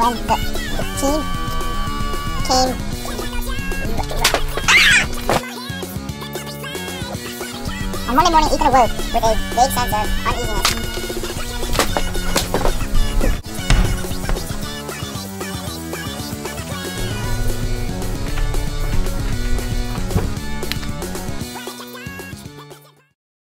when the team came. On Monday morning, Ethan awoke with a vague sense of uneasiness.